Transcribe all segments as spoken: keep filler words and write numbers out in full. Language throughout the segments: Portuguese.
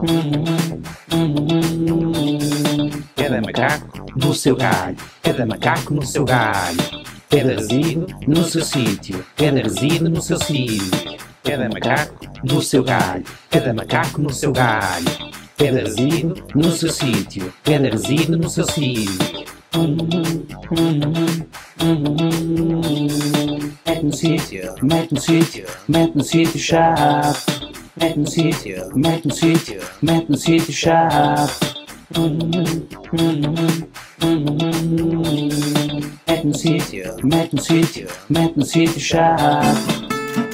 Cada macaco no seu galho, cada macaco no seu galho, cada resíduo no seu sítio, cada resíduo no seu sítio, cada macaco no seu galho, cada macaco no seu galho, cada resíduo no seu sítio, cada resíduo no seu sítio. Mete no sítio, mete no sítio, mete no sítio chato. Mete no sítio, mete no sítio, mete no sítio chato. Mete no sítio, mete no sítio, mete no sítio chato.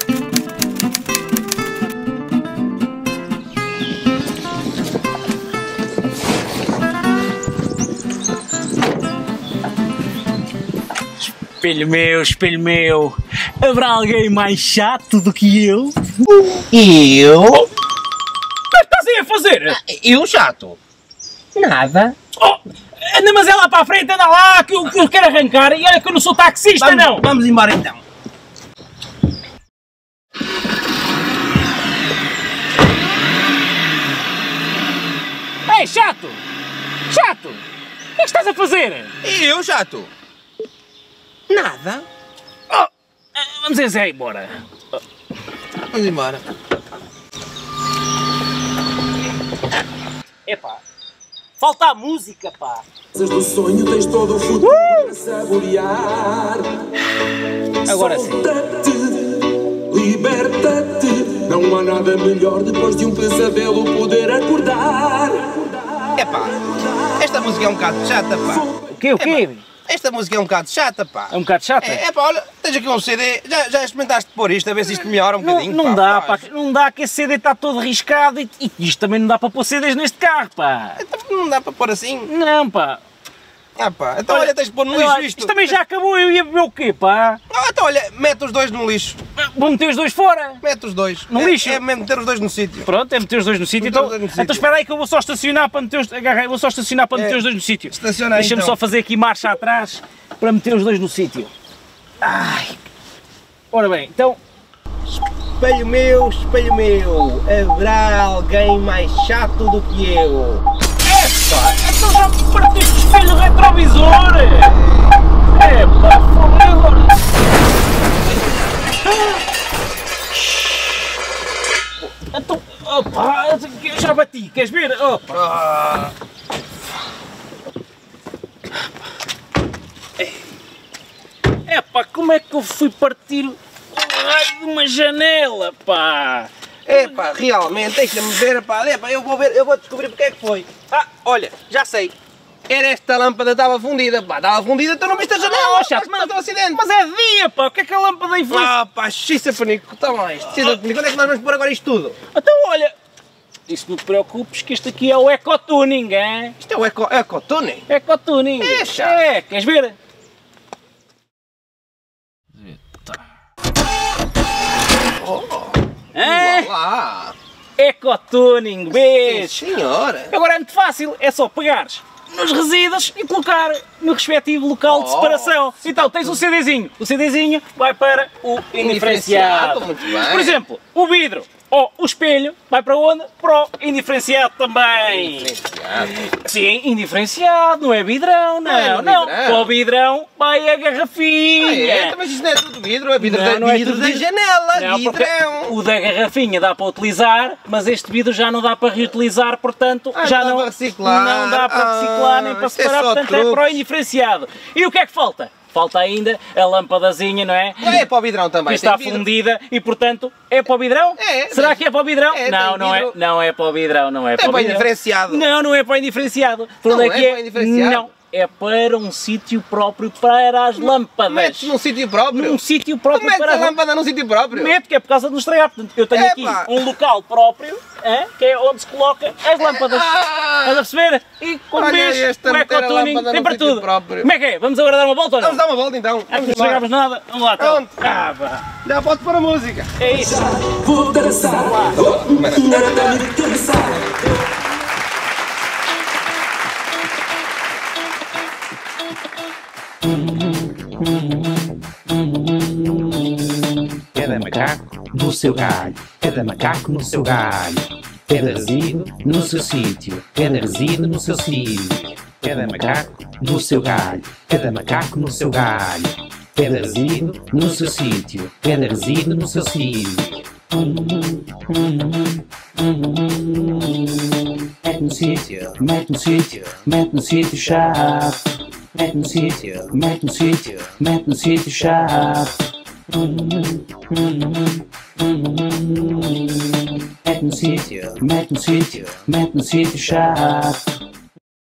Espelho meu, espelho meu, haverá alguém mais chato do que eu? Eu? O que estás aí a fazer? Eu chato? Nada. Oh, anda mas é lá para a frente, anda lá, que eu, que eu quero arrancar, e olha que eu não sou taxista, Vamos, não! vamos embora então. Ei, chato! Chato! O que é que estás a fazer? Eu chato? Nada. Oh, vamos dizer embora. Vamos embora. Epá, falta a música, pá! Do sonho tens todo o futuro uh! a saborear. Agora sim. Solta-te, liberta-te. Não há nada melhor depois de um pesadelo poder acordar. Epá, esta música é um bocado chata, pá. O quê, o quê? Epá, esta música é um bocado chata, pá. É um bocado chata? É, epá, olha, tens aqui um C D, já, já experimentaste pôr isto, a ver se isto melhora um não, bocadinho, não pá, dá, faz. pá, não dá, que esse C D está todo riscado e, e isto também não dá para pôr C Ds neste carro, pá. Então não dá para pôr assim? Não, pá. Ah pá, então olha, olha tens de pôr no lixo olha, isto. Isto também já acabou, eu ia beber o quê, pá? Ah, então olha, mete os dois no lixo. Vou meter os dois fora. Mete os dois. No é, lixo? É meter os dois no sítio. Pronto, é meter os dois no sítio. Meter Então, os dois no então sítio. espera aí que eu vou só estacionar para meter os, agarrei, vou só estacionar para É. meter os dois no sítio. Estaciona aí, Deixa-me então. só fazer aqui marcha atrás para meter os dois no sítio. Ai. Ora bem, então... Espelho meu, espelho meu, haverá alguém mais chato do que eu? Epá, então já me partiste o espelho retrovisor! Epá, fogo agora! Então, opa, eu já bati, queres ver? Opa! Ah, Epá, como é que eu fui partir o raio de uma janela, pá? epá, realmente, deixa-me ver, pá, epá, eu vou ver, eu vou descobrir porque é que foi. Ah, olha, já sei. Era esta lâmpada, estava fundida, pá, estava fundida, então não viste a janela, Oh, chato, mas, mas, mas, um acidente. mas é dia, pá, o que é que a lâmpada aí foi? Ah, pá, xissa panico, toma lá isto, xissa panico, onde é que nós vamos pôr agora isto tudo? Então olha, isso não te preocupes que este aqui é o ecotuning, hein? Isto é o eco, ecotuning? Ecotuning. É, chato. É, queres ver? É? Lá, Ecotuning, vês? senhora. Agora é muito fácil, é só pegares nos resíduos e colocar no respectivo local de Oh, separação. Então tens o CDzinho, o CDzinho vai para o indiferenciado. Indiferenciado, muito bem. Por exemplo, o vidro ou o espelho vai para onde? Para o indiferenciado também. Indiferenciado. Sim, indiferenciado, não é vidrão, não, Não é no não. vidrão. Para o vidrão vai a Ah, garrafinha. é? Mas isto não é tudo vidro, é vidro, Não, da, não é vidro tudo da vidro. janela, Não, porque vidrão. o da garrafinha dá para utilizar, mas este vidro já não dá para reutilizar, portanto Ah, já não dá não, para reciclar. não dá para reciclar Ah, nem para isto é separar, só portanto é truques. para o indiferenciado. E o que é que falta? Falta ainda a lâmpadazinha, não é? É para o vidrão também. Que está tem vidro. fundida e, portanto, é para o vidrão? É, Será mas- que é para o vidrão? É, não, tem não é, vidro. não é para o vidrão, não é, É para o para o vidrão. indiferenciado. Não, não é para o indiferenciado. Para Não onde é para o indiferenciado. Não, é para um sítio próprio para as lâmpadas. Metes num sítio próprio. Num sítio Tu próprio metes para a as lâmpada num sítio próprio. Meto, que é por causa de nos estragar. Portanto, eu tenho aqui Epá. um local próprio, é, que é onde se coloca as lâmpadas. Ah. Estás a perceber? E quando Olha vês este a o meter a ecotuning, lâmpada tem num para sítio tudo. próprio. Como é que é? Vamos agora dar uma volta ou não? Vamos dar uma volta então. Ah, que Vamos não embora. estragamos nada. Vamos lá, então. Pronto. Ah, pá. Já pode pôr a música. É isso. Vou dançar, nada me cansar. Cada macaco no seu galho, cada macaco no seu galho, cada resíduo no seu sítio, cada resíduo no seu sítio, cada macaco no seu galho, cada macaco no seu galho, cada resíduo no seu sítio, cada resíduo no seu sítio. Mete no sítio, mete no sítio, mete no sítio chato. Mete no sítio, mete no sítio, mete no sítio chato. Mete no sítio, mete no sítio, mete no sítio chato.